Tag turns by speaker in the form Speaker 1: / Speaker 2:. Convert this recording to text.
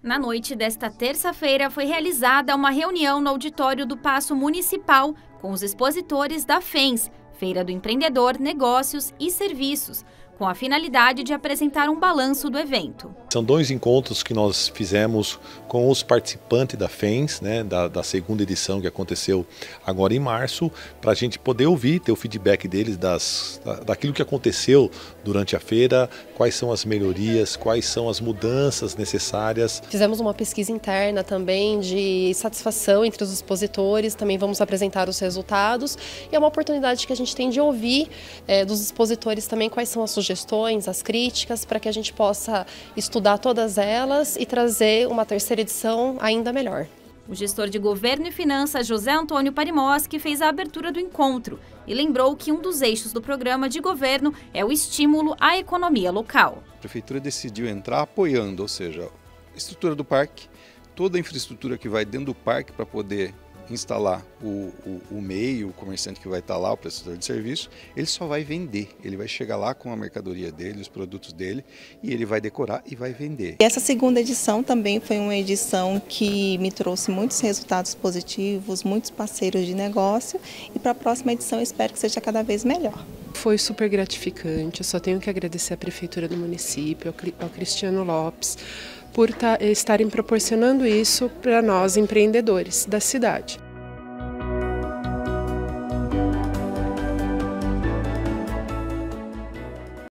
Speaker 1: Na noite desta terça-feira foi realizada uma reunião no auditório do Paço Municipal com os expositores da FENS, Feira do Empreendedor, Negócios e Serviços, com a finalidade de apresentar um balanço do evento.
Speaker 2: São 2 encontros que nós fizemos com os participantes da FENS, da segunda edição que aconteceu agora em março, para a gente poder ouvir, ter o feedback deles daquilo que aconteceu durante a feira, quais são as melhorias, quais são as mudanças necessárias.
Speaker 3: Fizemos uma pesquisa interna também de satisfação entre os expositores, também vamos apresentar os resultados e é uma oportunidade que a gente tem de ouvir dos expositores também quais são as sugestões, as críticas, para que a gente possa estudar todas elas e trazer uma terceira edição ainda melhor.
Speaker 1: O gestor de Governo e Finanças, José Antônio Parimoschi, fez a abertura do encontro e lembrou que um dos eixos do programa de governo é o estímulo à economia local.
Speaker 4: A Prefeitura decidiu entrar apoiando, ou seja, a estrutura do parque, toda a infraestrutura que vai dentro do parque para poder instalar o MEI, o comerciante que vai estar lá, o prestador de serviço, ele só vai vender, ele vai chegar lá com a mercadoria dele, os produtos dele, e ele vai decorar e vai vender.
Speaker 5: Essa segunda edição também foi uma edição que me trouxe muitos resultados positivos, muitos parceiros de negócio, e para a próxima edição eu espero que seja cada vez melhor.
Speaker 6: Foi super gratificante, eu só tenho que agradecer à Prefeitura do município, ao Cristiano Lopes, por estarem proporcionando isso para nós empreendedores da cidade.